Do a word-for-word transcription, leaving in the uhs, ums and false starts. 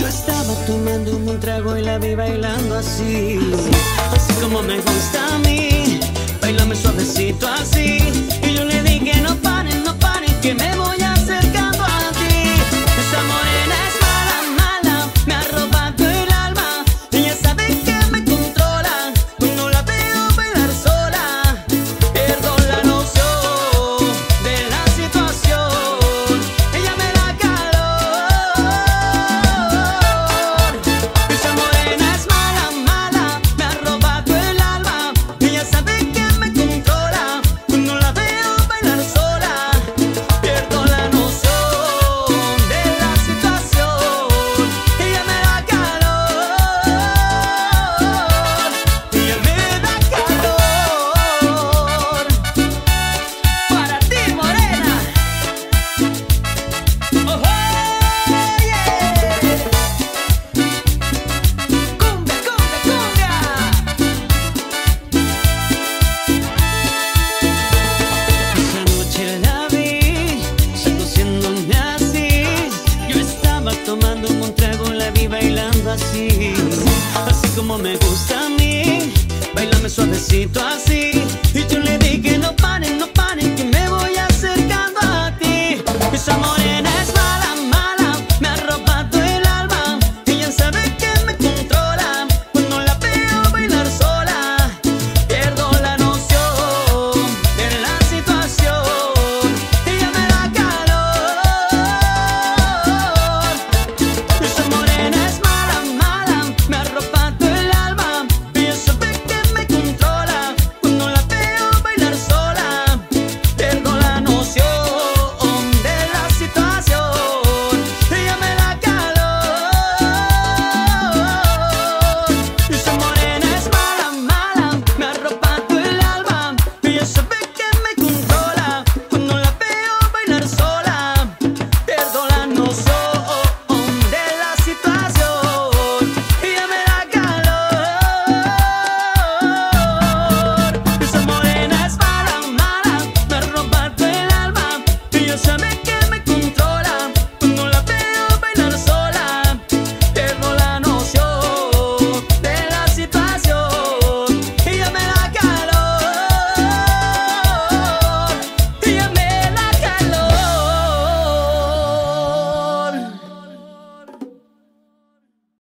Yo estaba tomando un trago y la vi bailando así, así como me gusta a mí. Bailame suavecito así. Y yo le dije no paren, no paren, que me voy acercando a ti. Esa morena es mala, mala, me ha robado el alma. Ella sabe que me controla, cuando la veo bailar sola. Pierdo la noción de la situación. Ella me da calor. Esa morena es mala, mala, me ha robado el alma. Ella sabe que me controla, cuando la veo bailar sola. Pierdo la noción de la situación. Ella me da calor. Ella me da calor. Para ti, morena. Oh, yeah. Cumbia, cumbia, cumbia. Esa noche la vi seduciéndome así. Yo estaba tomando un trago, la vi bailando así, así como me gusta a mí. Bailame suavecito así.